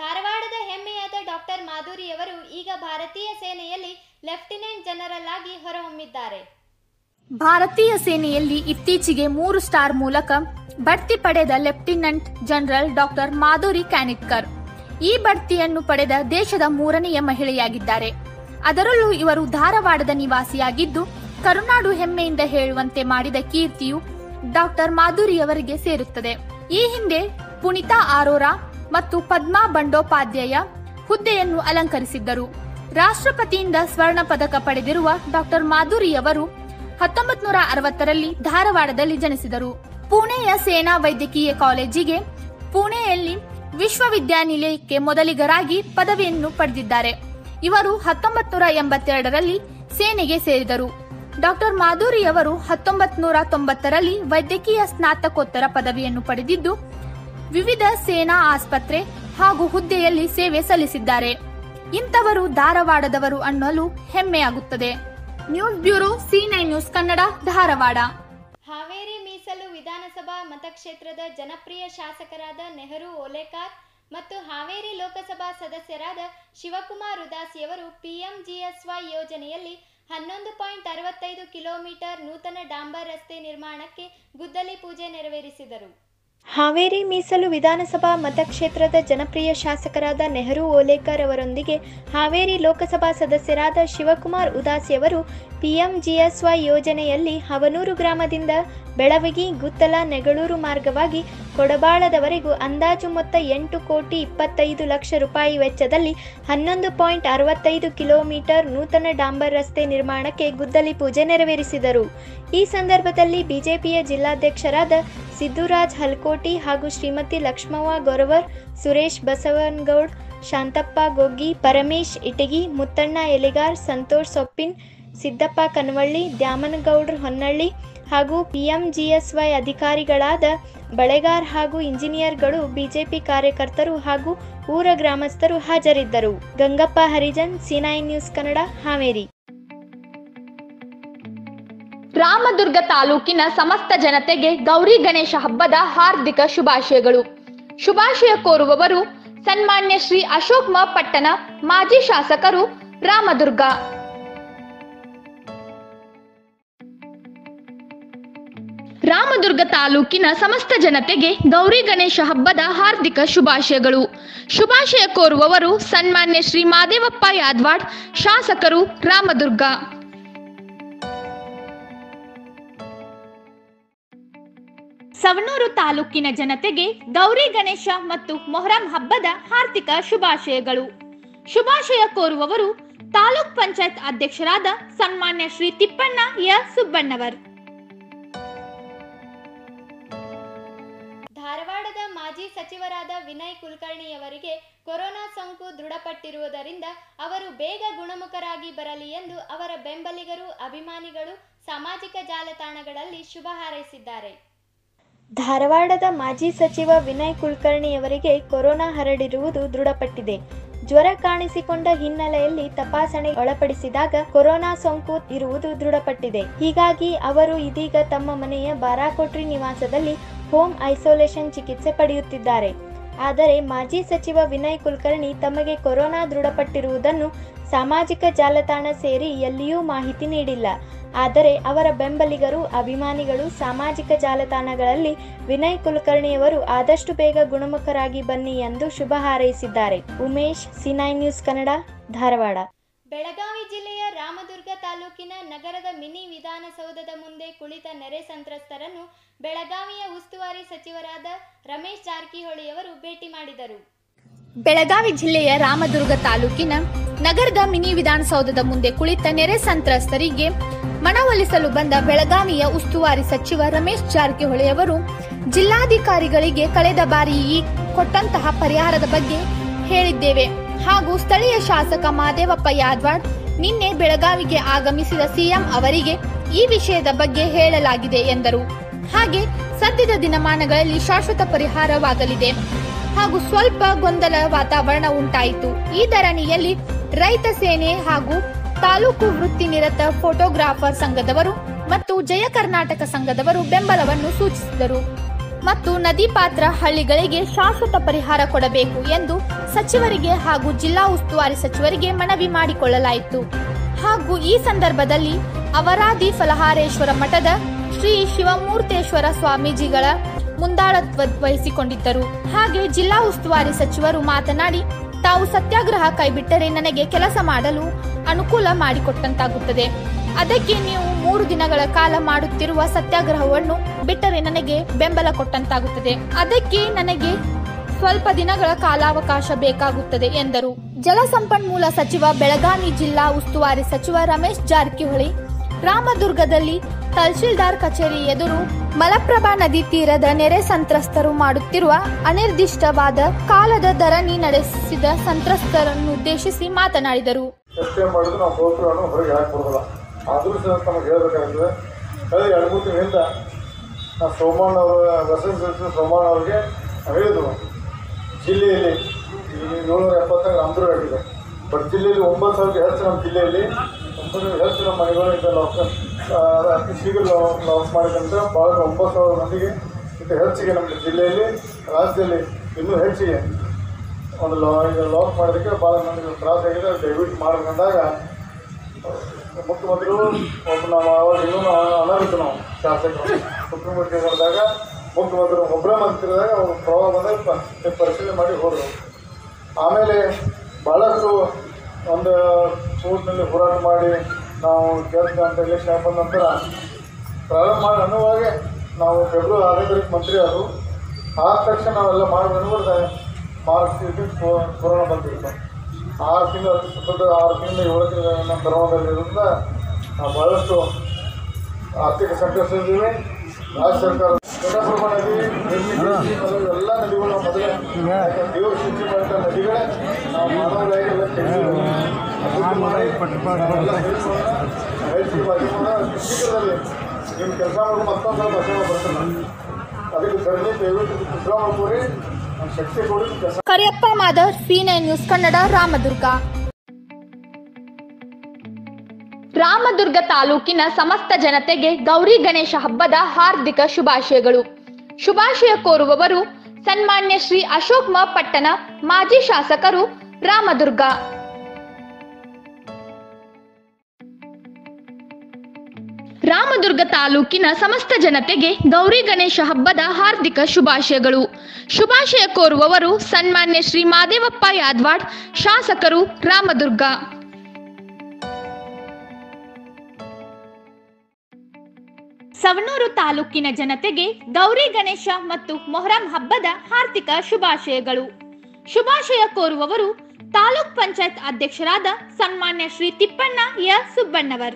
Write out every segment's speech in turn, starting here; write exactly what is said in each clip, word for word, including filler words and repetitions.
ಧಾರವಾಡದ ಹೆಮ್ಮೆಯಾದ ಡಾಕ್ಟರ್ ಮಾಧುರಿಯವರು ಈಗ ಭಾರತೀಯ ಸೇನೆಯಲ್ಲಿ ಲೆಫ್ಟಿನೆಂಟ್ ಜನರಲ್ ಆಗಿ ಹೊರಹೊಮ್ಮಿದ್ದಾರೆ. ಭಾರತೀಯ ಸೇನೆಯಲ್ಲಿ ಇತ್ತೀಚೆಗೆ ಮೂರು ಸ್ಟಾರ್ ಮೂಲಕ ಬಡ್ತಿ ಪಡೆದ lieutenant general doctor Madhuri Kanitkar ಈ ಬಡ್ತಿಯನ್ನು ಪಡೆದ ದೇಶದ ಮೂರನೆಯ ಮಹಿಳೆಯಾಗಿದ್ದಾರೆ. ಅದರಲ್ಲೂ ಇವರು ಧಾರವಾಡದ ನಿವಾಸಿಯಾಗಿದ್ದು, ಕರುನಾಡು ಹೆಮ್ಮೆಯಿಂದ ಹೇಳುವಂತೆ ಮಾಡಿದ ಕೀರ್ತಿಯು ಡಾಕ್ಟರ್ ಮಾಧುರಿಯವರಿಗೆ ಸೇರುತ್ತದೆ. ಈ ಹಿಂದೆ ಪುನೀತಾ ಅರೋರಾ ಮತ್ತು ಪದ್ಮಾ ಬಂಡೋಪಾಧ್ಯಾಯ ಹುದ್ದೆಯನ್ನು ಅಲಂಕರಿಸಿದ್ದರು. ರಾಷ್ಟ್ರಪತಿಯಿಂದ ಸ್ವರ್ಣ ಪದಕ ಪಡೆದಿರುವ ಡಾಕ್ಟರ್ ಮಾಧುರಿಯವರು ಹತ್ತೊಂಬತ್ತು ನೂರ ಅರವತ್ತರಲ್ಲಿ ಧಾರವಾಡದಲ್ಲಿ ಜನಿಸಿದರು. ಪುಣೆಯ ಸೇನಾ ವೈದ್ಯಕೀಯ ಕಾಲೇಜಿಗೆ ಪುಣೆಯಲ್ಲಿ ವಿಶ್ವವಿದ್ಯಾನಿಲಯಕ್ಕೆ ಮೊದಲಿಗರಾಗಿ ಪದವಿಯನ್ನು ಪಡೆದಿದ್ದಾರೆ. ಇವರು ಹತ್ತೊಂಬತ್ತು ನೂರ ಎಂಬತ್ತೆರಡರಲ್ಲಿ ಸೇನೆಗೆ ಸೇರಿದರು. ಡಾಕ್ಟರ್ ಮಾಧುರಿಯವರು ಹತ್ತೊಂಬತ್ತು ನೂರ ತೊಂಬತ್ತರಲ್ಲಿ ವೈದ್ಯಕೀಯ ಸ್ನಾತಕೋತ್ತರ ಪದವಿಯನ್ನು ಪಡೆದಿದ್ದು, ವಿವಿಧ ಸೇನಾ ಆಸ್ಪತ್ರೆ ಹಾಗೂ ಹುದ್ದೆಯಲ್ಲಿ ಸೇವೆ ಸಲ್ಲಿಸಿದ್ದಾರೆ. ಇಂಥವರು ಧಾರವಾಡದವರು ಅನ್ನಲು ಹೆಮ್ಮೆಯಾಗುತ್ತದೆ. News bureau C nine news Kannada, Dharwad. Haveri ಮೀಸಲು ವಿಧಾನಸಭಾ ಮತಕ್ಷೇತ್ರದ ಜನಪ್ರಿಯ ಶಾಸಕರಾದ ನೆಹರು ಓಲೇಕಾರ್ ಮತ್ತು ಹಾವೇರಿ ಲೋಕಸಭಾ ಸದಸ್ಯರಾದ ಶಿವಕುಮಾರ್ ಉದಾಸಿಯವರು ಪಿಎಂಜಿಎಸ್ವೈ ಯೋಜನೆಯಲ್ಲಿ ಹನ್ನೊಂದು ಪಾಯಿಂಟ್ ಅರವತ್ತೈದು ಕಿಲೋಮೀಟರ್ ನೂತನ ಡಾಂಬರ್ ರಸ್ತೆ ನಿರ್ಮಾಣಕ್ಕೆ ಗುದ್ದಲಿ ಪೂಜೆ ನೆರವೇರಿಸಿದರು. ಹಾವೇರಿ ಮೀಸಲು ವಿಧಾನಸಭಾ ಮತಕ್ಷೇತ್ರದ ಜನಪ್ರಿಯ ಶಾಸಕರಾದ ನೆಹರು ಓಲೇಕರ್ ಅವರೊಂದಿಗೆ ಹಾವೇರಿ ಲೋಕಸಭಾ ಸದಸ್ಯರಾದ ಶಿವಕುಮಾರ್ ಉದಾಸಿಯವರು ಪಿಎಂಜಿಎಸ್ವೈ ಯೋಜನೆಯಲ್ಲಿ ಹವನೂರು ಗ್ರಾಮದಿಂದ ಬೆಳವಗಿ, ಗುತ್ತಲ, ನೆಗಳೂರು ಮಾರ್ಗವಾಗಿ ಕೊಡಬಾಳದವರೆಗೂ ಅಂದಾಜು ಮೊತ್ತ ಎಂಟು ಕೋಟಿ ಇಪ್ಪತ್ತೈದು ಲಕ್ಷ ರೂಪಾಯಿ ವೆಚ್ಚದಲ್ಲಿ ಹನ್ನೊಂದು ಪಾಯಿಂಟ್ ಅರವತ್ತೈದು ಕಿಲೋಮೀಟರ್ ನೂತನ ಡಾಂಬರ್ ರಸ್ತೆ ನಿರ್ಮಾಣಕ್ಕೆ ಗುದ್ದಲಿ ಪೂಜೆ ನೆರವೇರಿಸಿದರು. ಈ ಸಂದರ್ಭದಲ್ಲಿ ಬಿಜೆಪಿಯ ಜಿಲ್ಲಾಧ್ಯಕ್ಷರಾದ ಸಿದ್ದುರಾಜ್ ಹಲ್ಕೋಟಿ ಹಾಗೂ ಶ್ರೀಮತಿ ಲಕ್ಷ್ಮವ್ವ ಗೊರವರ್, ಸುರೇಶ್ ಬಸವನಗೌಡ್, ಶಾಂತಪ್ಪ ಗೊಗ್ಗಿ, ಪರಮೇಶ್ ಇಟಗಿ, ಮುತ್ತಣ್ಣ ಎಲಿಗಾರ್, ಸಂತೋಷ್ ಸೊಪ್ಪಿನ್, ಸಿದ್ದಪ್ಪ ಕನವಳ್ಳಿ, ದ್ಯಾಮನಗೌಡ್ರ ಹೊನ್ನಳ್ಳಿ ಹಾಗೂ ಪಿಎಂಜಿಎಸ್ವೈ ಅಧಿಕಾರಿಗಳಾದ ಬಳೆಗಾರ್ ಹಾಗೂ ಇಂಜಿನಿಯರ್ಗಳು, ಬಿಜೆಪಿ ಕಾರ್ಯಕರ್ತರು ಹಾಗೂ ಊರ ಗ್ರಾಮಸ್ಥರು ಹಾಜರಿದ್ದರು. Gangappa Harijan, C nine news Kannada, Haveri. Ramadurga ತಾಲೂಕಿನ ಸಮಸ್ತ ಜನತೆಗೆ ಗೌರಿ ಗಣೇಶ ಹಬ್ಬದ ಹಾರ್ದಿಕ ಶುಭಾಶಯಗಳು. ಶುಭಾಶಯ ಕೋರುವವರು ಸನ್ಮಾನ್ಯ ಶ್ರೀ ಅಶೋಕ್ ಮ ಪಟ್ಟಣ, ಮಾಜಿ ಶಾಸಕರು, ರಾಮದುರ್ಗ. ರಾಮದುರ್ಗ ತಾಲೂಕಿನ ಸಮಸ್ತ ಜನತೆಗೆ ಗೌರಿ ಗಣೇಶ ಹಬ್ಬದ ಹಾರ್ದಿಕ ಶುಭಾಶಯಗಳು. ಶುಭಾಶಯ ಕೋರುವವರು ಸನ್ಮಾನ್ಯ ಶ್ರೀ ಮಾದೇವಪ್ಪ ಯಾದವಾಡ್, ಶಾಸಕರು, ರಾಮದುರ್ಗ. ಸವಣೂರು ತಾಲೂಕಿನ ಜನತೆಗೆ ಗೌರಿ ಗಣೇಶ ಮತ್ತು ಮೊಹರಂ ಹಬ್ಬದ ಹಾರ್ದಿಕ ಶುಭಾಶಯಗಳು. ಶುಭಾಶಯ ಕೋರುವವರು ತಾಲೂಕ್ ಪಂಚಾಯತ್ ಅಧ್ಯಕ್ಷರಾದ ಸನ್ಮಾನ್ಯ ಶ್ರೀ ತಿಪ್ಪಣ್ಣ ಯ ಸುಬ್ಬಣ್ಣವರ್. ಧಾರವಾಡದ ಮಾಜಿ ಸಚಿವರಾದ ವಿನಯ್ ಕುಲಕರ್ಣಿಯವರಿಗೆ ಕೊರೋನಾ ಸೋಂಕು ದೃಢಪಟ್ಟಿರುವುದರಿಂದ ಅವರು ಬೇಗ ಗುಣಮುಖರಾಗಿ ಬರಲಿ ಎಂದು ಅವರ ಬೆಂಬಲಿಗರು, ಅಭಿಮಾನಿಗಳು ಸಾಮಾಜಿಕ ಜಾಲತಾಣಗಳಲ್ಲಿ ಶುಭ ಹಾರೈಸಿದ್ದಾರೆ. ಧಾರವಾಡದ ಮಾಜಿ ಸಚಿವ ವಿನಯ್ ಕುಲಕರ್ಣಿಯವರಿಗೆ ಕೊರೋನಾ ಹರಡಿರುವುದು ದೃಢಪಟ್ಟಿದೆ. ಜ್ವರ ಕಾಣಿಸಿಕೊಂಡ ಹಿನ್ನೆಲೆಯಲ್ಲಿ ತಪಾಸಣೆ ಒಳಪಡಿಸಿದಾಗ ಕೊರೋನಾ ಸೋಂಕು ಇರುವುದು ದೃಢಪಟ್ಟಿದೆ. ಹೀಗಾಗಿ ಅವರು ಇದೀಗ ತಮ್ಮ ಮನೆಯ ಬಾರಾಕೋಟ್ರಿ ನಿವಾಸದಲ್ಲಿ ಹೋಮ್ ಐಸೋಲೇಷನ್ ಚಿಕಿತ್ಸೆ ಪಡೆಯುತ್ತಿದ್ದಾರೆ. ಆದರೆ ಮಾಜಿ ಸಚಿವ ವಿನಯ್ ಕುಲಕರ್ಣಿ ತಮಗೆ ಕೊರೋನಾ ದೃಢಪಟ್ಟಿರುವುದನ್ನು ಸಾಮಾಜಿಕ ಜಾಲತಾಣ ಸೇರಿ ಎಲ್ಲಿಯೂ ಮಾಹಿತಿ ನೀಡಿಲ್ಲ. ಆದರೆ ಅವರ ಬೆಂಬಲಿಗರು, ಅಭಿಮಾನಿಗಳು ಸಾಮಾಜಿಕ ಜಾಲತಾಣಗಳಲ್ಲಿ ವಿನಯ್ ಕುಲಕರ್ಣಿಯವರು ಆದಷ್ಟು ಬೇಗ ಗುಣಮುಖರಾಗಿ ಬನ್ನಿ ಎಂದು ಶುಭ ಹಾರೈಸಿದ್ದಾರೆ. Umesh, C nine news Kannada, Dharwad. Belagavi ಜಿಲ್ಲೆಯ ರಾಮದುರ್ಗ ತಾಲೂಕಿನ ನಗರದ ಮಿನಿ ವಿಧಾನಸೌಧದ ಮುಂದೆ ಕುಳಿತ ನೆರೆ ಸಂತ್ರಸ್ತರನ್ನು ಬೆಳಗಾವಿಯ ಉಸ್ತುವಾರಿ ಸಚಿವರಾದ ರಮೇಶ್ ಜಾರಕಿಹೊಳಿಯವರು ಭೇಟಿ ಮಾಡಿದರು. ಬೆಳಗಾವಿ ಜಿಲ್ಲೆಯ ರಾಮದುರ್ಗ ತಾಲೂಕಿನ ನಗರದ ಮಿನಿ ವಿಧಾನಸೌಧದ ಮುಂದೆ ಕುಳಿತ ನೆರೆ ಸಂತ್ರಸ್ತರಿಗೆ ಮನವೊಲಿಸಲು ಬಂದ ಬೆಳಗಾವಿಯ ಉಸ್ತುವಾರಿ ಸಚಿವ ರಮೇಶ್ ಜಾರಕಿಹೊಳಿ ಅವರು ಜಿಲ್ಲಾಧಿಕಾರಿಗಳಿಗೆ ಕಳೆದ ಬಾರಿ ಈ ಕೊಟ್ಟಂತಹ ಪರಿಹಾರದ ಬಗ್ಗೆ ಹೇಳಿದ್ದೇವೆ ಹಾಗೂ ಸ್ಥಳೀಯ ಶಾಸಕ ಮಾದೇವಪ್ಪ ಯಾದವಾಡ್ ನಿನ್ನೆ ಬೆಳಗಾವಿಗೆ ಆಗಮಿಸಿದ ಸಿಎಂ ಅವರಿಗೆ ಈ ವಿಷಯದ ಬಗ್ಗೆ ಹೇಳಲಾಗಿದೆ ಎಂದರು. ಹಾಗೆ ಸದ್ಯದ ದಿನಮಾನಗಳಲ್ಲಿ ಶಾಶ್ವತ ಪರಿಹಾರವಾಗಲಿದೆ ಹಾಗೂ ಸ್ವಲ್ಪ ಗೊಂದಲ ವಾತಾವರಣ ಉಂಟಾಯಿತು. ಈ ಧರಣಿಯಲ್ಲಿ ರೈತ ಸೇನೆ ಹಾಗೂ ತಾಲೂಕು ವೃತ್ತಿ ನಿರತ ಫೋಟೋಗ್ರಾಫರ್ ಸಂಘದವರು ಮತ್ತು ಜಯ ಕರ್ನಾಟಕ ಸಂಘದವರು ಬೆಂಬಲವನ್ನು ಸೂಚಿಸಿದರು. ಮತ್ತು ನದಿ ಪಾತ್ರ ಹಳ್ಳಿಗಳಿಗೆ ಶಾಶ್ವತ ಪರಿಹಾರ ಕೊಡಬೇಕು ಎಂದು ಸಚಿವರಿಗೆ ಹಾಗೂ ಜಿಲ್ಲಾ ಉಸ್ತುವಾರಿ ಸಚಿವರಿಗೆ ಮನವಿ ಮಾಡಿಕೊಳ್ಳಲಾಯಿತು. ಹಾಗೂ ಈ ಸಂದರ್ಭದಲ್ಲಿ ಅವರಾದಿ ಫಲಹಾರೇಶ್ವರ ಮಠದ ಶ್ರೀ ಶಿವಮೂರ್ತೇಶ್ವರ ಸ್ವಾಮೀಜಿಗಳ ಮುಂದಾಳತ್ವ ವಹಿಸಿಕೊಂಡಿದ್ದರು. ಹಾಗೆ ಜಿಲ್ಲಾ ಉಸ್ತುವಾರಿ ಸಚಿವರು ಮಾತನಾಡಿ, ತಾವು ಸತ್ಯಾಗ್ರಹ ಕೈಬಿಟ್ಟರೆ ನನಗೆ ಕೆಲಸ ಮಾಡಲು ಅನುಕೂಲ ಮಾಡಿಕೊಟ್ಟಂತಾಗುತ್ತದೆ. ಅದಕ್ಕೆ ನೀವು ಮೂರು ದಿನಗಳ ಕಾಲ ಮಾಡುತ್ತಿರುವ ಸತ್ಯಾಗ್ರಹವನ್ನು ಬಿಟ್ಟರೆ ನನಗೆ ಬೆಂಬಲ ಕೊಟ್ಟಂತಾಗುತ್ತದೆ. ಅದಕ್ಕೆ ನನಗೆ ಸ್ವಲ್ಪ ದಿನಗಳ ಕಾಲಾವಕಾಶ ಬೇಕಾಗುತ್ತದೆ ಎಂದರು. ಜಲಸಂಪನ್ಮೂಲ ಸಚಿವ ಬೆಳಗಾವಿ ಜಿಲ್ಲಾ ಉಸ್ತುವಾರಿ ಸಚಿವ ರಮೇಶ್ ಜಾರಕಿಹೊಳಿ ರಾಮದುರ್ಗದಲ್ಲಿ ತಹಶೀಲ್ದಾರ್ ಕಚೇರಿ ಎದುರು ಮಲಪ್ರಭಾ ನದಿ ತೀರದ ನೆರೆ ಸಂತ್ರಸ್ತರು ಮಾಡುತ್ತಿರುವ ಅನಿರ್ದಿಷ್ಟವಾದ ಕಾಲದ ಧರಣಿ ನಡೆಸಿದ ಸಂತ್ರಸ್ತರನ್ನು ಉದ್ದೇಶಿಸಿ ಮಾತನಾಡಿದರು. ಆದರೂ ಸಹ ತಮಗೆ ಹೇಳಬೇಕಾಗ್ತದೆ. ಕಳೆದ ಎರಡು ಮೂರು ತಿಂಗಳಿಂದ ನಾವು ಸೋಮಣ್ಣ ಅವರ ವಸಂತ ಸೋಮಣ್ಣ ಅವರಿಗೆ ಹೇಳಿದ್ರು, ಜಿಲ್ಲೆಯಲ್ಲಿ ಏಳ್ನೂರ ಎಪ್ಪತ್ತಾರು ರಾಮದುರ್ಗ ಆಗಿದೆ. ಬಟ್ ಜಿಲ್ಲೆಯಲ್ಲಿ ಒಂಬತ್ತು ಸಾವಿರಕ್ಕೆ ಹೆಚ್ಚು ನಮ್ಮ ಜಿಲ್ಲೆಯಲ್ಲಿ ಒಂಬತ್ತು ಹೆಚ್ಚು ನಮ್ಮ ಮನೆಗಳು ಲಾಕ್ ಅತಿ ಶೀಘ್ರ ಲಾಕ್ ಮಾಡಿದಂತ ಭಾಳ ಒಂಬತ್ತು ಸಾವಿರ ಮಂದಿಗೆ ಇದು ಹೆಚ್ಚಿಗೆ ನಮ್ಮ ಜಿಲ್ಲೆಯಲ್ಲಿ ರಾಜ್ಯದಲ್ಲಿ ಇನ್ನೂ ಹೆಚ್ಚಿಗೆ ಒಂದು ಲಾ ಇದು ಲಾಕ್ ಮಾಡೋದಕ್ಕೆ ಭಾಳ ಮಂದಿಗೆ ತ್ರಾಸ ಆಗಿದೆ. ದಯವಿಟ್ಟು ಮಾಡಬೇಕಂದಾಗ ಮುಖ್ಯಮಂತ್ರಿಗಳು ಒಬ್ಬ ನಾವು ಅವಾಗ ಇನ್ನೂ ಅನರ್ಹತೆ ನಾವು ಶಾಸಕರು ಸುಪ್ರೀಂ ಕೋರ್ಟ್ಗೆ ಮಾಡಿದಾಗ ಮುಖ್ಯಮಂತ್ರಿಗಳು ಒಬ್ಬರೇ ಮಂತ್ರಿದಾಗ ಅವರು ಪ್ರಭಾವ ಬಂದಾಗ ಪರಿಶೀಲನೆ ಮಾಡಿ ಹೋದರು. ಆಮೇಲೆ ಭಾಳಷ್ಟು ಒಂದು ಕೋರ್ಟ್ನಲ್ಲಿ ಹೋರಾಟ ಮಾಡಿ ನಾವು ಗೆದ್ದ ಅಂತ ಎಲೆಕ್ಷನ್ ಬಂದ ನಂತರ ಪ್ರಾರಂಭ ಮಾಡಿ ಅನ್ನುವಾಗೆ ನಾವು ಫೆಬ್ರವರಿ ಆರನೇ ತಾರೀಕು ಮಂತ್ರಿ ಆದರು. ಆದ ತಕ್ಷಣ ನಾವೆಲ್ಲ ಮಾಡಿ ಅನ್ಬಿಡ್ದೆ ಮಾರ್ಚ್ ಕೊರೋನಾ ಬಂದಿತ್ತು. ಆರು ತಿಂಗಳು ಸತತ ಆರು ತಿಂಗಳು ಏಳು ತಿಂಗಳು ನಮ್ಮ ಧರ್ಮದಲ್ಲಿರೋದ್ರಿಂದ ನಾವು ಭಾಳಷ್ಟು ಆರ್ಥಿಕ ಸಂಕಷ್ಟದಿದ್ದೀವಿ. ರಾಜ್ಯ ಸರ್ಕಾರ ಘಟಪ್ರಭಾ ನದಿ ಎಲ್ಲ ನದಿಗಳು ನಾವು ಮೊದಲೇ ದೇವರು ಸೃಷ್ಟಿ ಮಾಡಿದ ನದಿಗಳೇ ನಾವು ಮಾನವರಾಗೆಲ್ಲ ತೆಗೆದಿದ್ದೀವಿ. ಶೀಘ್ರದಲ್ಲಿ ನಿಮ್ಮ ಕೆಲಸ ಮಾಡಿ ಮತ್ತೊಂದು ಭಾಷಣ ಬರ್ತಾರೆ. ಅದಕ್ಕೆ ಸರಣಿ ದಯವಿಟ್ಟು ವಿಶ್ರಾಮ ಮಾಡ್ಕೊಡಿ, ಶಕ್ತಿ ಕೊಡಿ ಕೆಲಸ. Kariyappa Madar, C nine news Kannada, Ramadurga. Ramadurga ತಾಲೂಕಿನ ಸಮಸ್ತ ಜನತೆಗೆ ಗೌರಿ ಗಣೇಶ ಹಬ್ಬದ ಹಾರ್ದಿಕ ಶುಭಾಶಯಗಳು. ಶುಭಾಶಯ ಕೋರುವವರು ಸನ್ಮಾನ್ಯ ಶ್ರೀ ಅಶೋಕ್ ಮ ಪಟ್ಟಣ, ಮಾಜಿ ಶಾಸಕರು, ರಾಮದುರ್ಗ. ರಾಮದುರ್ಗ ತಾಲೂಕಿನ ಸಮಸ್ತ ಜನತೆಗೆ ಗೌರಿ ಗಣೇಶ ಹಬ್ಬದ ಹಾರ್ದಿಕ ಶುಭಾಶಯಗಳು. ಶುಭಾಶಯ ಕೋರುವವರು ಸನ್ಮಾನ್ಯ ಶ್ರೀ ಮಾದೇವಪ್ಪ ಯಾದವಾಡ್, ಶಾಸಕರು, ರಾಮದುರ್ಗ. ಸವಣೂರು ತಾಲೂಕಿನ ಜನತೆಗೆ ಗೌರಿ ಗಣೇಶ ಮತ್ತು ಮೊಹರಂ ಹಬ್ಬದ ಹಾರ್ದಿಕ ಶುಭಾಶಯಗಳು. ಶುಭಾಶಯ ಕೋರುವವರು ತಾಲೂಕ್ ಪಂಚಾಯತ್ ಅಧ್ಯಕ್ಷರಾದ ಸನ್ಮಾನ್ಯ ಶ್ರೀ ತಿಪ್ಪಣ್ಣ ಯ ಸುಬ್ಬಣ್ಣವರ್.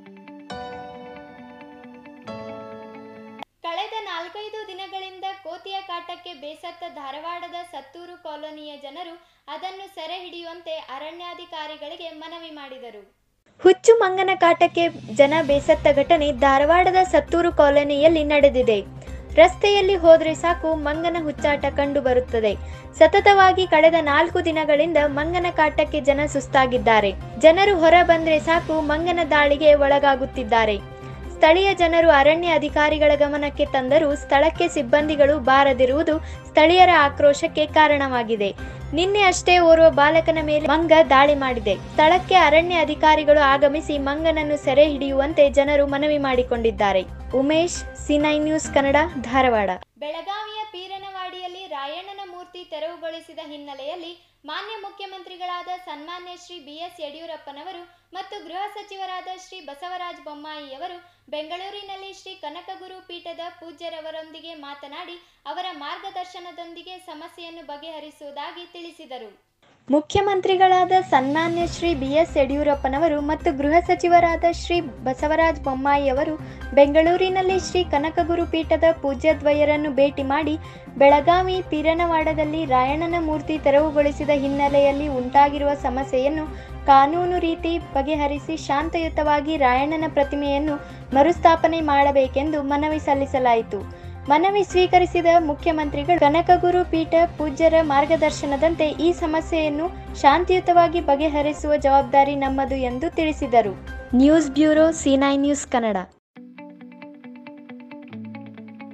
ಕಳೆದ ನಾಲ್ಕೈದು ದಿನಗಳಿಂದ ಕೋತಿಯ ಕಾಟಕ್ಕೆ ಬೇಸತ್ತ ಧಾರವಾಡದ ಸತ್ತೂರು ಕಾಲೋನಿಯ ಜನರು ಅದನ್ನು ಸೆರೆ ಹಿಡಿಯುವಂತೆ ಅರಣ್ಯಾಧಿಕಾರಿಗಳಿಗೆ ಮನವಿ ಮಾಡಿದರು. ಹುಚ್ಚು ಮಂಗನ ಕಾಟಕ್ಕೆ ಜನ ಬೇಸತ್ತ ಘಟನೆ ಧಾರವಾಡದ ಸತ್ತೂರು ಕಾಲೋನಿಯಲ್ಲಿ ನಡೆದಿದೆ. ರಸ್ತೆಯಲ್ಲಿ ಹೋದ್ರೆ ಸಾಕು ಮಂಗನ ಹುಚ್ಚಾಟ ಕಂಡು ಬರುತ್ತದೆ. ಸತತವಾಗಿ ಕಳೆದ ನಾಲ್ಕು ದಿನಗಳಿಂದ ಮಂಗನ ಕಾಟಕ್ಕೆ ಜನ ಸುಸ್ತಾಗಿದ್ದಾರೆ. ಜನರು ಹೊರ ಬಂದ್ರೆ ಸಾಕು ಮಂಗನ ದಾಳಿಗೆ ಒಳಗಾಗುತ್ತಿದ್ದಾರೆ. ಸ್ಥಳೀಯ ಜನರು ಅರಣ್ಯ ಅಧಿಕಾರಿಗಳ ಗಮನಕ್ಕೆ ತಂದರೂ ಸ್ಥಳಕ್ಕೆ ಸಿಬ್ಬಂದಿಗಳು ಬಾರದಿರುವುದು ಸ್ಥಳೀಯರ ಆಕ್ರೋಶಕ್ಕೆ ಕಾರಣವಾಗಿದೆ. ನಿನ್ನೆ ಅಷ್ಟೇ ಓರ್ವ ಬಾಲಕನ ಮೇಲೆ ಮಂಗ ದಾಳಿ ಮಾಡಿದೆ. ಸ್ಥಳಕ್ಕೆ ಅರಣ್ಯ ಅಧಿಕಾರಿಗಳು ಆಗಮಿಸಿ ಮಂಗನನ್ನು ಸೆರೆ ಹಿಡಿಯುವಂತೆ ಜನರು ಮನವಿ ಮಾಡಿಕೊಂಡಿದ್ದಾರೆ. Umesh, C nine news Kannada, Dharwad. ಬೆಳಗಾವಿಯ ಪೀರನವಾಡಿಯಲ್ಲಿ ರಾಯಣ್ಣನ ಮೂರ್ತಿ ತೆರವುಗೊಳಿಸಿದ ಹಿನ್ನೆಲೆಯಲ್ಲಿ ಮಾನ್ಯ ಮುಖ್ಯಮಂತ್ರಿಗಳಾದ ಸನ್ಮಾನ್ಯ ಶ್ರೀ ಬಿ ಎಸ್ ಯಡಿಯೂರಪ್ಪನವರು ಮತ್ತು ಗೃಹ ಸಚಿವರಾದ ಶ್ರೀ ಬಸವರಾಜ ಬೊಮ್ಮಾಯಿಯವರು ಬೆಂಗಳೂರಿನಲ್ಲಿ ಶ್ರೀ ಕನಕಗುರು ಪೀಠದ ಪೂಜ್ಯರವರೊಂದಿಗೆ ಮಾತನಾಡಿ ಅವರ ಮಾರ್ಗದರ್ಶನದೊಂದಿಗೆ ಸಮಸ್ಯೆಯನ್ನು ಬಗೆಹರಿಸುವುದಾಗಿ ತಿಳಿಸಿದರು. ಮುಖ್ಯಮಂತ್ರಿಗಳಾದ ಸನ್ಮಾನ್ಯ ಶ್ರೀ ಬಿ ಎಸ್ ಯಡಿಯೂರಪ್ಪನವರು ಮತ್ತು ಗೃಹ ಸಚಿವರಾದ ಶ್ರೀ ಬಸವರಾಜ ಬೊಮ್ಮಾಯಿಯವರು ಬೆಂಗಳೂರಿನಲ್ಲಿ ಶ್ರೀ ಕನಕಗುರು ಪೀಠದ ಪೂಜ್ಯದ್ವಯರನ್ನು ಭೇಟಿ ಮಾಡಿ ಬೆಳಗಾವಿ ಪೀರನವಾಡದಲ್ಲಿ ರಾಯಣ್ಣನ ಮೂರ್ತಿ ತೆರವುಗೊಳಿಸಿದ ಹಿನ್ನೆಲೆಯಲ್ಲಿ ಉಂಟಾಗಿರುವ ಸಮಸ್ಯೆಯನ್ನು ಕಾನೂನು ರೀತಿ ಬಗೆಹರಿಸಿ ಶಾಂತಯುತವಾಗಿ ರಾಯಣ್ಣನ ಪ್ರತಿಮೆಯನ್ನು ಮರುಸ್ಥಾಪನೆ ಮಾಡಬೇಕೆಂದು ಮನವಿ ಸಲ್ಲಿಸಲಾಯಿತು. ಮನವಿ ಸ್ವೀಕರಿಸಿದ ಮುಖ್ಯಮಂತ್ರಿಗಳು ಕನಕಗುರು ಪೀಠ ಪೂಜ್ಯರ ಮಾರ್ಗದರ್ಶನದಂತೆ ಈ ಸಮಸ್ಯೆಯನ್ನು ಶಾಂತಿಯುತವಾಗಿ ಬಗೆಹರಿಸುವ ಜವಾಬ್ದಾರಿ ನಮ್ಮದು ಎಂದು ತಿಳಿಸಿದರು. News bureau, C nine news Kannada.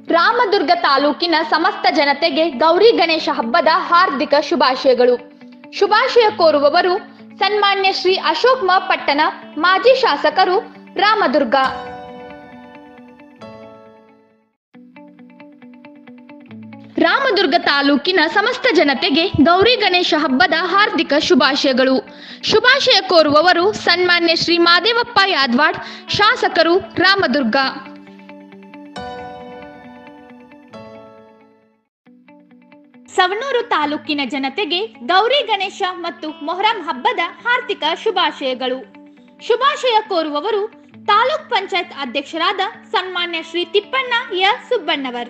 Ramadurga ತಾಲೂಕಿನ ಸಮಸ್ತ ಜನತೆಗೆ ಗೌರಿ ಗಣೇಶ ಹಬ್ಬದ ಹಾರ್ದಿಕ ಶುಭಾಶಯಗಳು. ಶುಭಾಶಯ ಕೋರುವವರು ಸನ್ಮಾನ್ಯ ಶ್ರೀ ಅಶೋಕ್ ಮ ಪಟ್ಟಣ, ಮಾಜಿ ಶಾಸಕರು, ರಾಮದುರ್ಗ. ರಾಮದುರ್ಗ ತಾಲೂಕಿನ ಸಮಸ್ತ ಜನತೆಗೆ ಗೌರಿ ಗಣೇಶ ಹಬ್ಬದ ಹಾರ್ದಿಕ ಶುಭಾಶಯಗಳು. ಶುಭಾಶಯ ಕೋರುವವರು ಸನ್ಮಾನ್ಯ ಶ್ರೀ ಮಾದೇವಪ್ಪ ಯಾದವಾಡ್, ಶಾಸಕರು, ರಾಮದುರ್ಗ. ಸವಣೂರು ತಾಲೂಕಿನ ಜನತೆಗೆ ಗೌರಿ ಗಣೇಶ ಮತ್ತು ಮೊಹರಂ ಹಬ್ಬದ ಹಾರ್ದಿಕ ಶುಭಾಶಯಗಳು. ಶುಭಾಶಯ ಕೋರುವವರು ತಾಲೂಕ್ ಪಂಚಾಯತ್ ಅಧ್ಯಕ್ಷರಾದ ಸನ್ಮಾನ್ಯ ಶ್ರೀ ತಿಪ್ಪಣ್ಣ ಯ ಸುಬ್ಬಣ್ಣವರ್.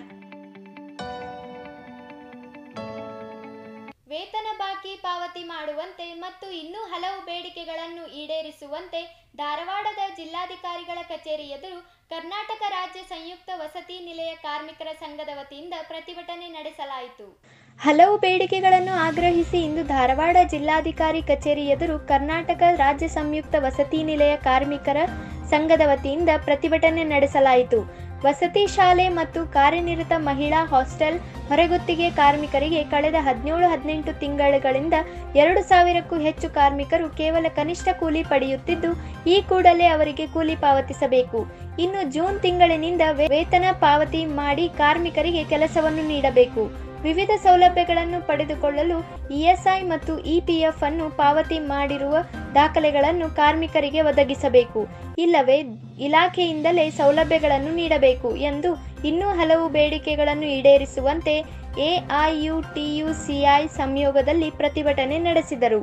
ವೇತನ ಬಾಕಿ ಪಾವತಿ ಮಾಡುವಂತೆ ಮತ್ತು ಇನ್ನೂ ಹಲವು ಬೇಡಿಕೆಗಳನ್ನು ಈಡೇರಿಸುವಂತೆ ಧಾರವಾಡದ ಜಿಲ್ಲಾಧಿಕಾರಿಗಳ ಕಚೇರಿ ಎದುರು ಕರ್ನಾಟಕ ರಾಜ್ಯ ಸಂಯುಕ್ತ ವಸತಿ ನಿಲಯ ಕಾರ್ಮಿಕರ ಸಂಘದ ವತಿಯಿಂದ ಪ್ರತಿಭಟನೆ ನಡೆಸಲಾಯಿತು. ಹಲವು ಬೇಡಿಕೆಗಳನ್ನು ಆಗ್ರಹಿಸಿ ಇಂದು ಧಾರವಾಡ ಜಿಲ್ಲಾಧಿಕಾರಿ ಕಚೇರಿ ಎದುರು ಕರ್ನಾಟಕ ರಾಜ್ಯ ಸಂಯುಕ್ತ ವಸತಿ ನಿಲಯ ಕಾರ್ಮಿಕರ ಸಂಘದ ವತಿಯಿಂದ ಪ್ರತಿಭಟನೆ ನಡೆಸಲಾಯಿತು. ವಸತಿ ಶಾಲೆ ಮತ್ತು ಕಾರ್ಯನಿರತ ಮಹಿಳಾ ಹಾಸ್ಟೆಲ್ ಹೊರಗುತ್ತಿಗೆ ಕಾರ್ಮಿಕರಿಗೆ ಕಳೆದ ಹದಿನೇಳು ಹದಿನೆಂಟು ತಿಂಗಳುಗಳಿಂದ ಎರಡು ಸಾವಿರಕ್ಕೂ ಹೆಚ್ಚು ಕಾರ್ಮಿಕರು ಕೇವಲ ಕನಿಷ್ಠ ಕೂಲಿ ಪಡೆಯುತ್ತಿದ್ದು, ಈ ಕೂಡಲೇ ಅವರಿಗೆ ಕೂಲಿ ಪಾವತಿಸಬೇಕು. ಇನ್ನು ಜೂನ್ ತಿಂಗಳಿನಿಂದ ವೇತನ ಪಾವತಿ ಮಾಡಿ ಕಾರ್ಮಿಕರಿಗೆ ಕೆಲಸವನ್ನು ನೀಡಬೇಕು. ವಿವಿಧ ಸೌಲಭ್ಯಗಳನ್ನು ಪಡೆದುಕೊಳ್ಳಲು ಇಎಸ್ಐ ಮತ್ತು ಇಪಿಎಫ್ ಅನ್ನು ಪಾವತಿ ಮಾಡಿರುವ ದಾಖಲೆಗಳನ್ನು ಕಾರ್ಮಿಕರಿಗೆ ಒದಗಿಸಬೇಕು. ಇಲ್ಲವೇ ಇಲಾಖೆಯಿಂದಲೇ ಸೌಲಭ್ಯಗಳನ್ನು ನೀಡಬೇಕು ಎಂದು ಇನ್ನೂ ಹಲವು ಬೇಡಿಕೆಗಳನ್ನು ಈಡೇರಿಸುವಂತೆ ಎಐಯುಟಿಯುಸಿಐ ಸಂಯೋಗದಲ್ಲಿ ಪ್ರತಿಭಟನೆ ನಡೆಸಿದರು.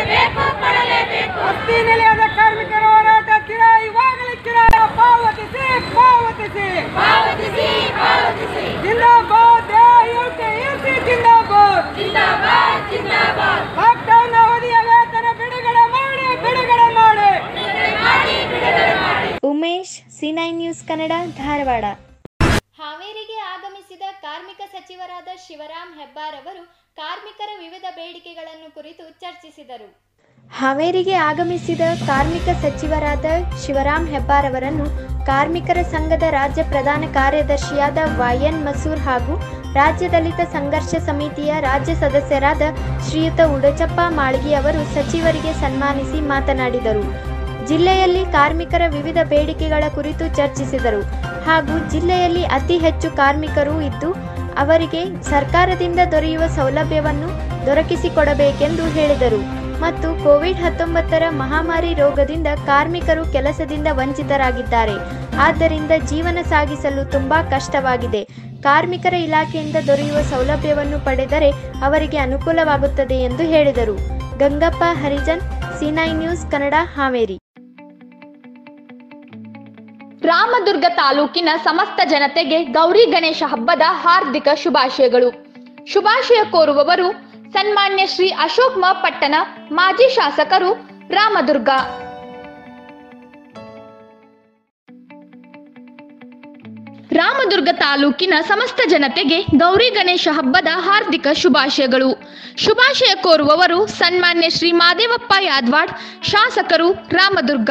Umesh, C nine news Kannada, Dharwad. ಹಾವೇರಿಗೆ ಆಗಮಿಸಿದ ಕಾರ್ಮಿಕ ಸಚಿವರಾದ ಶಿವರಾಮ್ ಹೆಬ್ಬಾರ್ ಅವರು ಕಾರ್ಮಿಕರ ವಿವಿಧ ಬೇಡಿಕೆಗಳನ್ನು ಕುರಿತು ಚರ್ಚಿಸಿದರು. ಹಾವೇರಿಗೆ ಆಗಮಿಸಿದ ಕಾರ್ಮಿಕ ಸಚಿವರಾದ ಶಿವರಾಮ್ ಹೆಬ್ಬಾರ್ ಅವರನ್ನು ಕಾರ್ಮಿಕರ ಸಂಘದ ರಾಜ್ಯ ಪ್ರಧಾನ ಕಾರ್ಯದರ್ಶಿಯಾದ ವೈಎನ್ ಮಸೂರ್ ಹಾಗೂ ರಾಜ್ಯ ದಲಿತ ಸಂಘರ್ಷ ಸಮಿತಿಯ ರಾಜ್ಯ ಸದಸ್ಯರಾದ ಶ್ರೀಯುತ ಉಡಚಪ್ಪ ಮಾಳ್ಗಿ ಅವರು ಸಚಿವರಿಗೆ ಸನ್ಮಾನಿಸಿ ಮಾತನಾಡಿದರು. ಜಿಲ್ಲೆಯಲ್ಲಿ ಕಾರ್ಮಿಕರ ವಿವಿಧ ಬೇಡಿಕೆಗಳ ಕುರಿತು ಚರ್ಚಿಸಿದರು ಹಾಗೂ ಜಿಲ್ಲೆಯಲ್ಲಿ ಅತಿ ಹೆಚ್ಚು ಕಾರ್ಮಿಕರು ಇದ್ದು ಅವರಿಗೆ ಸರ್ಕಾರದಿಂದ ದೊರೆಯುವ ಸೌಲಭ್ಯವನ್ನು ದೊರಕಿಸಿಕೊಡಬೇಕೆಂದು ಹೇಳಿದರು. ಮತ್ತು ಕೋವಿಡ್ ಹತ್ತೊಂಬತ್ತರ ಮಹಾಮಾರಿ ರೋಗದಿಂದ ಕಾರ್ಮಿಕರು ಕೆಲಸದಿಂದ ವಂಚಿತರಾಗಿದ್ದಾರೆ. ಆದ್ದರಿಂದ ಜೀವನ ಸಾಗಿಸಲು ತುಂಬಾ ಕಷ್ಟವಾಗಿದೆ. ಕಾರ್ಮಿಕರ ಇಲಾಖೆಯಿಂದ ದೊರೆಯುವ ಸೌಲಭ್ಯವನ್ನು ಪಡೆದರೆ ಅವರಿಗೆ ಅನುಕೂಲವಾಗುತ್ತದೆ ಎಂದು ಹೇಳಿದರು. Gangappa Harijan, C nine news Kannada, Haveri. Ramadurga ತಾಲೂಕಿನ ಸಮಸ್ತ ಜನತೆಗೆ ಗೌರಿ ಗಣೇಶ ಹಬ್ಬದ ಹಾರ್ದಿಕ ಶುಭಾಶಯಗಳು. ಶುಭಾಶಯ ಕೋರುವವರು ಸನ್ಮಾನ್ಯ ಶ್ರೀ ಅಶೋಕ್ ಮ ಪಟ್ಟಣ, ಮಾಜಿ ಶಾಸಕರು, ರಾಮದುರ್ಗ. ರಾಮದುರ್ಗ ತಾಲೂಕಿನ ಸಮಸ್ತ ಜನತೆಗೆ ಗೌರಿ ಗಣೇಶ ಹಬ್ಬದ ಹಾರ್ದಿಕ ಶುಭಾಶಯಗಳು. ಶುಭಾಶಯ ಕೋರುವವರು ಸನ್ಮಾನ್ಯ ಶ್ರೀ ಮಾದೇವಪ್ಪ ಯಾದವಾಡ್, ಶಾಸಕರು, ರಾಮದುರ್ಗ.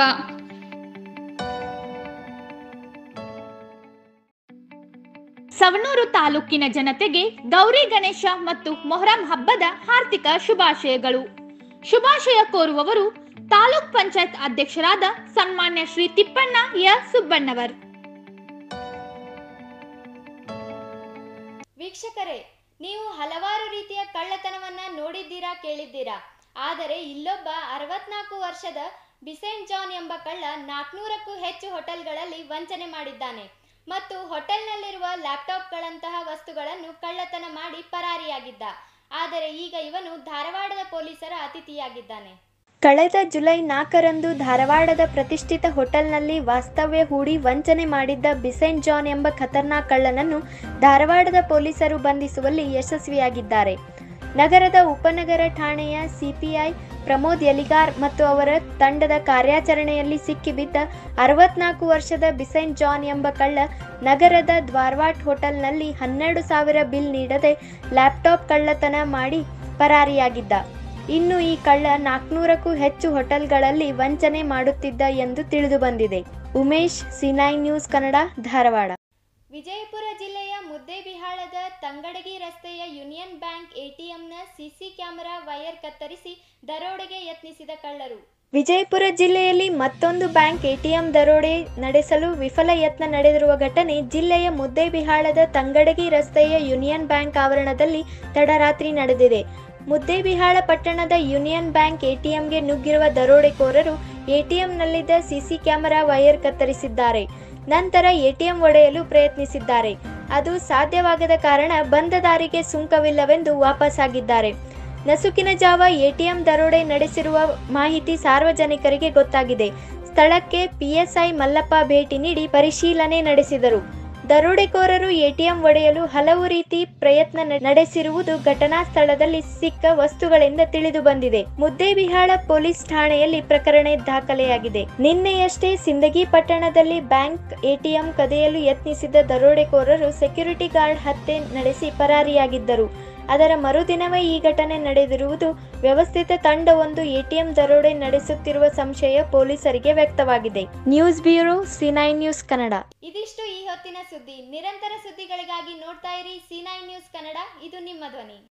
ಸವಣೂರು ತಾಲೂಕಿನ ಜನತೆಗೆ ಗೌರಿ ಗಣೇಶ ಮತ್ತು ಮೊಹರಂ ಹಬ್ಬದ ಹಾರ್ದಿಕ ಶುಭಾಶಯಗಳು. ಶುಭಾಶಯ ಕೋರುವವರು ತಾಲೂಕ್ ಪಂಚಾಯತ್ ಅಧ್ಯಕ್ಷರಾದ ಸನ್ಮಾನ್ಯ ಶ್ರೀ ತಿಪ್ಪಣ್ಣ ಯ ಸುಬ್ಬಣ್ಣವರ್. ವೀಕ್ಷಕರೇ, ನೀವು ಹಲವಾರು ರೀತಿಯ ಕಳ್ಳತನವನ್ನ ನೋಡಿದ್ದೀರಾ, ಕೇಳಿದ್ದೀರಾ. ಆದರೆ ಇಲ್ಲೊಬ್ಬ ಅರವತ್ನಾಲ್ಕು ವರ್ಷದ ಬಿಸೆಂಟ್ ಜಾನ್ ಎಂಬ ಕಳ್ಳ ನಾಲ್ಕುನೂರಕ್ಕೂ ಹೆಚ್ಚು ಹೋಟೆಲ್ಗಳಲ್ಲಿ ವಂಚನೆ ಮಾಡಿದ್ದಾನೆ ಮತ್ತು ಹೋಟೆಲ್ನಲ್ಲಿರುವ ಲ್ಯಾಪ್ಟಾಪ್ಗಳಂತಹ ವಸ್ತುಗಳನ್ನು ಕಳ್ಳತನ ಮಾಡಿ ಪರಾರಿಯಾಗಿದ್ದ. ಆದರೆ ಈಗ ಇವನು ಧಾರವಾಡದ ಪೊಲೀಸರ ಅತಿಥಿಯಾಗಿದ್ದಾನೆ. ಕಳೆದ ಜುಲೈ ನಾಲ್ಕರಂದು ಧಾರವಾಡದ ಪ್ರತಿಷ್ಠಿತ ಹೋಟೆಲ್ನಲ್ಲಿ ವಾಸ್ತವ್ಯ ಹೂಡಿ ವಂಚನೆ ಮಾಡಿದ್ದ ಬಿಸೆಂಟ್ ಜಾನ್ ಎಂಬ ಖತರ್ನಾಕ್ ಕಳ್ಳನನ್ನು ಧಾರವಾಡದ ಪೊಲೀಸರು ಬಂಧಿಸುವಲ್ಲಿ ಯಶಸ್ವಿಯಾಗಿದ್ದಾರೆ. ನಗರದ ಉಪನಗರ ಠಾಣೆಯ ಸಿಪಿಐ ಪ್ರಮೋದ್ ಯಲಿಗಾರ್ ಮತ್ತು ಅವರ ತಂಡದ ಕಾರ್ಯಾಚರಣೆಯಲ್ಲಿ ಸಿಕ್ಕಿಬಿದ್ದ ಅರವತ್ನಾಲ್ಕು ವರ್ಷದ ಬಿಸೆಂಟ್ ಜಾನ್ ಎಂಬ ಕಳ್ಳ ನಗರದ ದ್ವಾರವಾಟ್ ಹೋಟೆಲ್ನಲ್ಲಿ ಹನ್ನೆರಡು ಸಾವಿರ ಬಿಲ್ ನೀಡದೆ ಲ್ಯಾಪ್ಟಾಪ್ ಕಳ್ಳತನ ಮಾಡಿ ಪರಾರಿಯಾಗಿದ್ದ. ಇನ್ನು ಈ ಕಳ್ಳ ನಾಲ್ಕುನೂರಕ್ಕೂ ಹೆಚ್ಚು ಹೋಟೆಲ್ಗಳಲ್ಲಿ ವಂಚನೆ ಮಾಡುತ್ತಿದ್ದ ಎಂದು ತಿಳಿದು ಬಂದಿದೆ. Umesh, C nine news Kannada, Dharwad. Vijayapura ಜಿಲ್ಲೆಯ ಮುದ್ದೇಬಿಹಾಳದ ತಂಗಡಗಿ ರಸ್ತೆಯ ಯೂನಿಯನ್ ಬ್ಯಾಂಕ್ ಎಟಿಎಂನ ಸಿಸಿ ಕ್ಯಾಮೆರಾ ವೈರ್ ಕತ್ತರಿಸಿ ದರೋಡೆಗೆ ಯತ್ನಿಸಿದ ಕಳ್ಳರು. ವಿಜಯಪುರ ಜಿಲ್ಲೆಯಲ್ಲಿ ಮತ್ತೊಂದು ಬ್ಯಾಂಕ್ ಎಟಿಎಂ ದರೋಡೆ ನಡೆಸಲು ವಿಫಲ ಯತ್ನ ನಡೆದಿರುವ ಘಟನೆ ಜಿಲ್ಲೆಯ ಮುದ್ದೇಬಿಹಾಳದ ತಂಗಡಗಿ ರಸ್ತೆಯ ಯೂನಿಯನ್ ಬ್ಯಾಂಕ್ ಆವರಣದಲ್ಲಿ ತಡರಾತ್ರಿ ನಡೆದಿದೆ. ಮುದ್ದೇಬಿಹಾಳ ಪಟ್ಟಣದ ಯೂನಿಯನ್ ಬ್ಯಾಂಕ್ ಎಟಿಎಂಗೆ ನುಗ್ಗಿರುವ ದರೋಡೆಕೋರರು ಎಟಿಎಂನಲ್ಲಿದ್ದ ಸಿಸಿ ಕ್ಯಾಮೆರಾ ವೈರ್ ಕತ್ತರಿಸಿದ್ದಾರೆ. ನಂತರ ಎಟಿಎಂ ಒಡೆಯಲು ಪ್ರಯತ್ನಿಸಿದ್ದಾರೆ. ಅದು ಸಾಧ್ಯವಾಗದ ಕಾರಣ ಬಂದ ದಾರಿಗೆ ಸುಂಕವಿಲ್ಲವೆಂದು ವಾಪಸ್ಸಾಗಿದ್ದಾರೆ. ನಸುಕಿನ ಜಾವ ಎಟಿಎಂ ದರೋಡೆ ನಡೆಸಿರುವ ಮಾಹಿತಿ ಸಾರ್ವಜನಿಕರಿಗೆ ಗೊತ್ತಾಗಿದೆ. ಸ್ಥಳಕ್ಕೆ ಪಿಎಸ್ಐ ಮಲ್ಲಪ್ಪ ಭೇಟಿ ನೀಡಿ ಪರಿಶೀಲನೆ ನಡೆಸಿದರು. ದರೋಡೆಕೋರರು ಎಟಿಎಂ ಒಡೆಯಲು ಹಲವು ರೀತಿ ಪ್ರಯತ್ನ ನಡೆಸಿರುವುದು ಘಟನಾ ಸ್ಥಳದಲ್ಲಿ ಸಿಕ್ಕ ವಸ್ತುಗಳಿಂದ ತಿಳಿದು ಬಂದಿದೆ. ಮುದ್ದೇಬಿಹಾಳ ಪೊಲೀಸ್ ಠಾಣೆಯಲ್ಲಿ ಪ್ರಕರಣ ದಾಖಲೆಯಾಗಿದೆ. ನಿನ್ನೆಯಷ್ಟೇ ಸಿಂದಗಿ ಪಟ್ಟಣದಲ್ಲಿ ಬ್ಯಾಂಕ್ ಎಟಿಎಂ ಕದಿಯಲು ಯತ್ನಿಸಿದ ದರೋಡೆಕೋರರು ಸೆಕ್ಯೂರಿಟಿ ಗಾರ್ಡ್ ಹತ್ಯೆ ನಡೆಸಿ ಪರಾರಿಯಾಗಿದ್ದರು. ಅದರ ಮರುದಿನವೇ ಈ ಘಟನೆ ನಡೆದಿರುವುದು ವ್ಯವಸ್ಥಿತ ತಂಡವೊಂದು ಎಟಿಎಂ ದರೋಡೆ ನಡೆಸುತ್ತಿರುವ ಸಂಶಯ ಪೊಲೀಸರಿಗೆ ವ್ಯಕ್ತವಾಗಿದೆ. News bureau, C nine news Kannada. ಇದಿಷ್ಟು ಈ ಹೊತ್ತಿನ ಸುದ್ದಿ. ನಿರಂತರ ಸುದ್ದಿಗಳಿಗಾಗಿ ನೋಡ್ತಾ ಇರಿ ಸಿ ನೈನ್ ನ್ಯೂಸ್ ಕನ್ನಡ. ಇದು ನಿಮ್ಮ ಧ್ವನಿ.